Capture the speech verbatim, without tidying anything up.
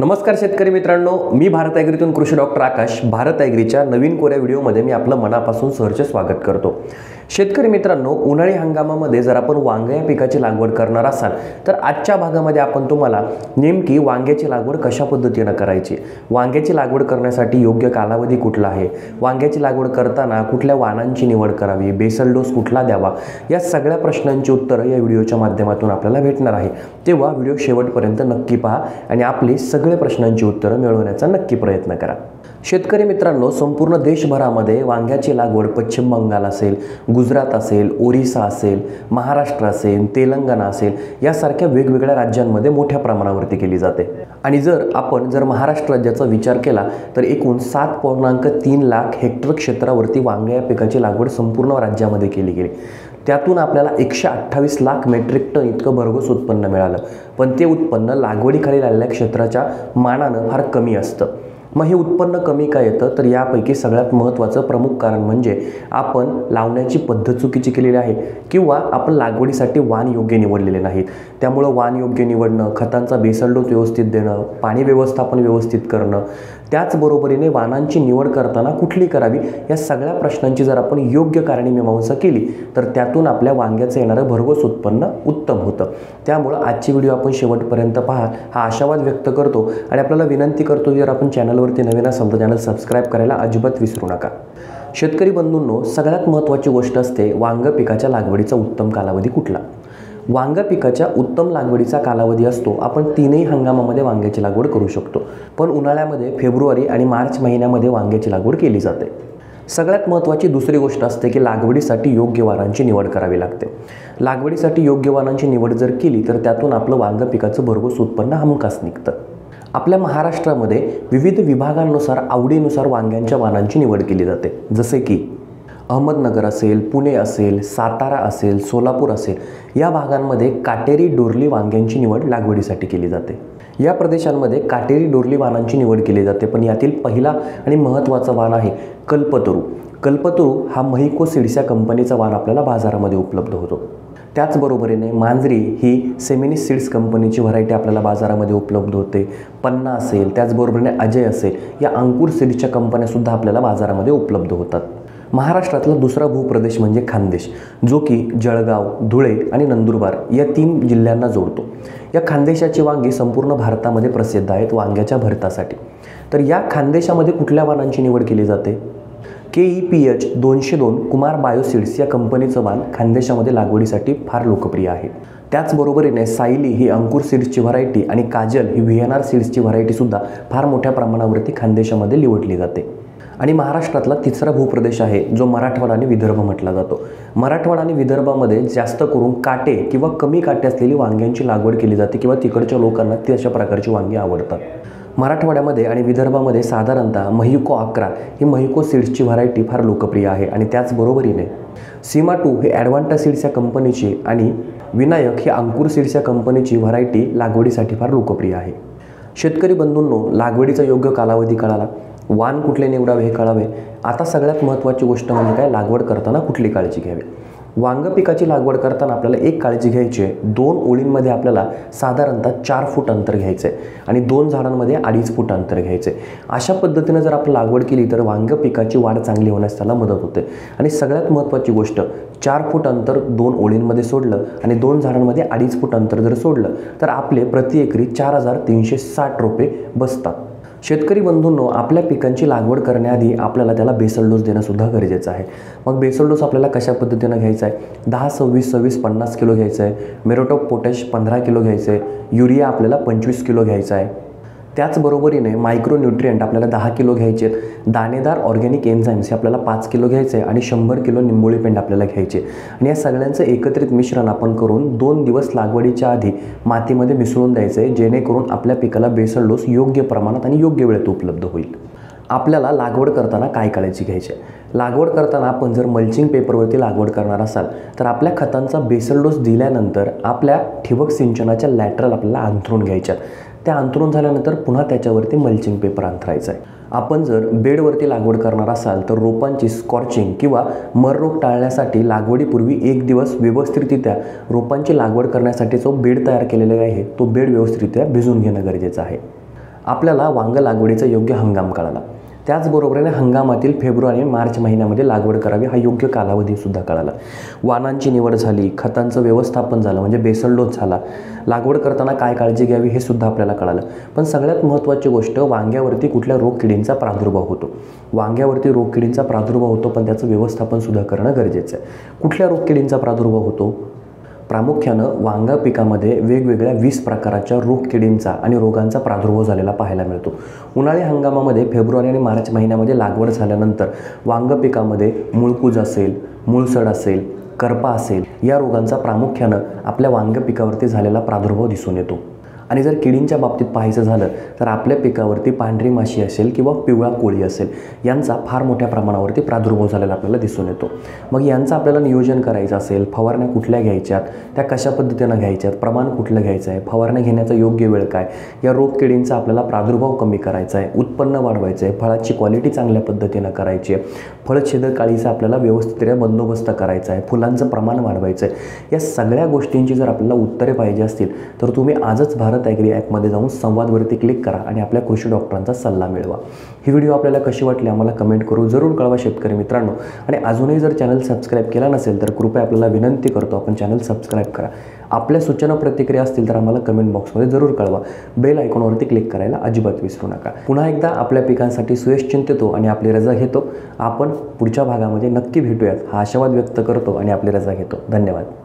नमस्कार शेतकरी मित्रांनो, मी भारत ॲग्रीतून कृषी डॉक्टर आकाश. भारत ॲग्रीच्या नवीन कोऱ्या व्हिडिओमध्ये मी आपलं मनापासून सहर्ष स्वागत करतो. शेतकरी मित्रांनो, उन्हाळी हंगामामध्ये जर आपण वांग्या या पिकाची लागवड करणार असाल तर आजच्या भागामध्ये आपण तुम्हाला नेमकी वांग्याची लागवड कशा पद्धतीने करायची, वांग्याची लागवड करण्यासाठी योग्य कालावधी कुठला आहे, वांग्याची लागवड करताना कुठल्या वाणांची निवड करावी, बेसल डोस कुठला द्यावा, या सगळ्या प्रश्नांची उत्तरं या व्हिडिओच्या माध्यमातून आपल्याला भेटणार आहे. तेव्हा व्हिडिओ शेवटपर्यंत नक्की पहा आणि आपली सगळे प्रश्नांची उत्तरं मिळवण्याचा नक्की प्रयत्न करा. शेतकरी मित्रांनो, संपूर्ण देशभरामध्ये वांग्याची लागवड पश्चिम बंगाल असेल, गुजरात असेल, ओरिसा असेल, महाराष्ट्र असेल, तेलंगणा असेल यासारख्या वेगवेगळ्या राज्यांमध्ये मोठ्या प्रमाणावरती केली जाते. आणि जर आपण जर महाराष्ट्र राज्याचा विचार केला तर एकूण सात पूर्णांक तीन लाख हेक्टर क्षेत्रावरती वांग्या या पिकाची लागवड संपूर्ण राज्यामध्ये केली गेली. त्यातून आपल्याला एकशे अठ्ठावीस लाख मेट्रिक टन इतकं भरघोस उत्पन्न मिळालं. पण ते उत्पन्न लागवडीखाली आलेल्या क्षेत्राच्या मानानं फार कमी असतं. मग हे उत्पन्न कमी का येतं तर यापैकी सगळ्यात महत्त्वाचं प्रमुख कारण म्हणजे आपण लावण्याची पद्धत चुकीची केलेली आहे किंवा आपण लागवडीसाठी वाण योग्य निवडलेले नाहीत. त्यामुळं वाण योग्य निवडणं, खतांचा बेसल डोस व्यवस्थित देणं, पाणी व्यवस्थापन व्यवस्थित करणं, त्याचबरोबरीने वाणांची निवड करताना कुठली करावी या सगळ्या प्रश्नांची जर आपण योग्य कारणे मीमांसा केली तर त्यातून आपल्या वांग्याचं येणारं भरघोस उत्पन्न उत्तम होतं. त्यामुळं आजची व्हिडिओ आपण शेवटपर्यंत पहा हा आशावाद व्यक्त करतो आणि आपल्याला विनंती करतो, जर आपण चॅनलवरती नवीन असाल तर चॅनल सबस्क्राईब करायला अजिबात विसरू नका. शेतकरी बंधूंनो, सगळ्यात महत्त्वाची गोष्ट असते वांग पिकाच्या लागवडीचा उत्तम कालावधी कुठला. वांग पिकाच्या उत्तम लागवडीचा कालावधी असतो, आपण तीनही हंगामामध्ये वांग्याची लागवड करू शकतो. पण उन्हाळ्यामध्ये फेब्रुवारी आणि मार्च महिन्यामध्ये वांग्याची लागवड केली जाते. सगळ्यात महत्त्वाची दुसरी गोष्ट असते की लागवडीसाठी योग्य वाणांची निवड करावी लागते. लागवडीसाठी योग्य वाणांची निवड जर केली तर त्यातून आपलं वांग पिकाचं भरघोस उत्पन्न हमखास निघतं. आपल्या महाराष्ट्रामध्ये विविध विभागांनुसार आवडीनुसार वांग्यांच्या वाणांची निवड केली जाते. जसे की अहमदनगर असेल, पुणे असेल, सातारा असेल, सोलापूर असेल, या भागांमध्ये काटेरी डोरली वांग्यांची निवड लागवडीसाठी केली जाते. या प्रदेशांमध्ये काटेरी डोरली वाणांची निवड केली जाते. पण यातील पहिला आणि महत्त्वाचा वाण आहे कल्पतरू. कल्पतरू हा महिको सीड्स या कंपनीचा वाण आपल्याला बाजारामध्ये उपलब्ध होतो. त्याचबरोबरीने मांजरी ही सेमिनिस सीड्स कंपनीची व्हरायटी आपल्याला बाजारामध्ये उपलब्ध होते. पन्ना असेल, त्याचबरोबरीने अजय असेल, या अंकुर सीड्सच्या कंपन्यासुद्धा आपल्याला बाजारामध्ये उपलब्ध होतात. महाराष्ट्रातला दुसरा भूप्रदेश म्हणजे खानदेश, जो की जळगाव, धुळे आणि नंदुरबार या तीन जिल्ह्यांना जोडतो. या खानदेशाची वांगी संपूर्ण भारतामध्ये प्रसिद्ध आहेत वांग्याच्या भरतासाठी. तर या खानदेशामध्ये कुठल्या वाणांची निवड केली जाते? के ई पी एच दोनशे दोन कुमार बायोसीड्स या कंपनीचं वाण खानदेशामध्ये लागवडीसाठी फार लोकप्रिय आहे. त्याचबरोबरीने सायली ही अंकुर सीड्सची व्हरायटी आणि काजल ही व्ही एन आर सीड्सची व्हरायटीसुद्धा फार मोठ्या प्रमाणावरती खानदेशामध्ये निवडली जाते. आणि महाराष्ट्रातला तिसरा भूप्रदेश आहे जो मराठवाडा आणि विदर्भ म्हटला जातो. मराठवाडा आणि विदर्भामध्ये जास्त करून काटे किंवा कमी काटे असलेली वांग्यांची लागवड केली जाते किंवा तिकडच्या लोकांना ती अशा प्रकारची वांगी आवडतात. मराठवाड्यामध्ये आणि विदर्भामध्ये साधारणतः महिको अकरा ही महिको सीड्सची व्हरायटी फार लोकप्रिय आहे. आणि त्याचबरोबरीने सीमा टू ही ॲडव्हान्टा सीड्स या कंपनीची आणि विनायक ही अंकुर सीड्स या कंपनीची व्हरायटी लागवडीसाठी फार लोकप्रिय आहे. शेतकरी बंधूंनो, लागवडीचा योग्य कालावधी कळाला, वाण कुठले निवडावे हे कळावे. आता सगळ्यात महत्त्वाची गोष्ट म्हणजे काय, लागवड करताना कुठली काळजी घ्यावी. वांग पिकाची लागवड करताना आपल्याला एक काळजी घ्यायची आहे, दोन ओळींमध्ये आपल्याला साधारणतः चार फूट अंतर घ्यायचं आहे आणि दोन झाडांमध्ये अडीच फूट अंतर घ्यायचं आहे. अशा पद्धतीनं जर आपण लागवड केली तर वांग पिकाची वाढ चांगली होण्यास त्याला मदत होते. आणि सगळ्यात महत्त्वाची गोष्ट, चार फूट अंतर दोन ओळींमध्ये सोडलं आणि दोन झाडांमध्ये अडीच फूट अंतर जर सोडलं तर आपले प्रति एकरी चार हजार तीनशे साठ रोपे बसतात. शेतकरी बंधूंनो, आपल्या पिकांची लागवड करण्याआधी आपल्याला त्याला बेसल डोस देणंसुद्धा गरजेचं आहे. मग बेसल डोस आपल्याला कशा पद्धतीनं घ्यायचा आहे? दहा सव्वीस सव्वीस पन्नास किलो घ्यायचं आहे, मेरोटॉप पोटॅश पंधरा किलो घ्यायचं आहे, युरिया आपल्याला पंचवीस किलो घ्यायचा आहे. त्याचबरोबरीने मायक्रोन्यूट्रियंट आपल्याला दहा किलो घ्यायचे आहेत, दाणेदार ऑर्गॅनिक एन्झाईम्स हे आपल्याला पाच किलो घ्यायचे आहे आणि शंभर किलो निंबोळी पेंड आपल्याला घ्यायचे. आणि या सगळ्यांचं एकत्रित मिश्रण आपण करून दोन दिवस लागवडीच्या आधी मातीमध्ये मिसळून द्यायचं आहे, जेणेकरून आपल्या पिकाला बेसल डोस योग्य प्रमाणात आणि योग्य वेळेत उपलब्ध होईल. आपल्याला लागवड करताना काय काळजी घ्यायची आहे? लागवड करताना आपण जर मल्चिंग पेपरवरती लागवड करणार असाल तर आपल्या खतांचा बेसल डोस दिल्यानंतर आपल्या ठिबक सिंचनाच्या लॅटरल आपल्याला अंथरून घ्यायच्या. त्या अंथरून झाल्यानंतर पुन्हा त्याच्यावरती मल्चिंग पेपर अंथरायचा आहे. आपण जर बेडवरती लागवड करणार असाल तर रोपांची स्कॉर्चिंग किंवा मर रोग टाळण्यासाठी लागवडीपूर्वी एक दिवस व्यवस्थितरित्या रोपांची लागवड करण्यासाठी जो बेड तयार केलेला आहे तो बेड व्यवस्थितरित्या भिजून घेणं गरजेचं आहे. आपल्याला वांग लागवडीचा योग्य हंगाम कळाला. त्याचबरोबरीने हंगामातील फेब्रुवारी आणि मार्च महिन्यामध्ये लागवड करावी हा योग्य कालावधीसुद्धा कळाला. वाणांची निवड झाली, खतांचं व्यवस्थापन झालं म्हणजे बेसल डोस झाला, लागवड करताना काय काळजी घ्यावी हे सुद्धा आपल्याला कळालं. पण सगळ्यात महत्त्वाची गोष्ट, वांग्यावरती कुठल्या रोगकिडींचा प्रादुर्भाव होतो. वांग्यावरती रोगकिडींचा प्रादुर्भाव होतो पण त्याचं व्यवस्थापनसुद्धा करणं गरजेचं आहे. कुठल्या रोगकिडींचा प्रादुर्भाव होतो? प्रामुख्यानं वांगा पिकामध्ये वेगवेगळ्या वीस प्रकाराच्या रोगकिडींचा आणि रोगांचा प्रादुर्भाव झालेला पाहायला मिळतो. उन्हाळी हंगामामध्ये फेब्रुवारी आणि मार्च महिन्यामध्ये लागवड झाल्यानंतर वांग पिकामध्ये मुळकूज असेल, मुळसड असेल, करपा असेल, या रोगांचा प्रामुख्यानं आपल्या वांग पिकावरती झालेला प्रादुर्भाव दिसून येतो. आणि जर किडींच्या बाबतीत पाहायचं झालं तर आपल्या पिकावरती पांढरी माशी असेल किंवा पिवळा कोळी असेल, यांचा फार मोठ्या प्रमाणावरती प्रादुर्भाव झालेला आपल्याला दिसून येतो. मग यांचं आपल्याला नियोजन करायचं असेल, फवारण्या कुठल्या घ्यायच्यात, त्या कशा पद्धतीनं घ्यायच्यात, प्रमाण कुठलं घ्यायचं आहे, फवारण्या घेण्याचा योग्य वेळ काय, या रोगकिडींचा आपल्याला प्रादुर्भाव कमी करायचा आहे, उत्पन्न वाढवायचं आहे, फळाची क्वालिटी चांगल्या पद्धतीनं करायची आहे, फळछेदक काळीचा आपल्याला व्यवस्थितरित्या बंदोबस्त करायचा आहे, फुलांचं प्रमाण वाढवायचं आहे, या सगळ्या गोष्टींची जर आपल्याला उत्तरे पाहिजे असतील तर तुम्ही आजच भारत ॲग्री ॲपमध्ये जाऊन संवादवरती क्लिक करा आणि आपल्या कृषी डॉक्टरांचा सल्ला मिळवा. ही व्हिडिओ आपल्याला कशी वाटली आम्हाला कमेंट करून जरूर कळवा शेतकरी मित्रांनो. आणि अजूनही जर चॅनल सबस्क्राईब केला नसेल तर कृपया आपल्याला विनंती करतो आपण चॅनल सबस्क्राईब करा. आपल्या सूचना प्रतिक्रिया असतील तर आम्हाला कमेंट बॉक्समध्ये जरूर कळवा. बेल आयकॉनवरती क्लिक करायला अजिबात विसरू नका. पुन्हा एकदा आपल्या पिकांसाठी सुयश चिंतितो आणि आपली रजा घेतो. आपण पुढच्या भागामध्ये नक्की भेटूयात हा आशावाद व्यक्त करतो आणि आपली रजा घेतो. धन्यवाद.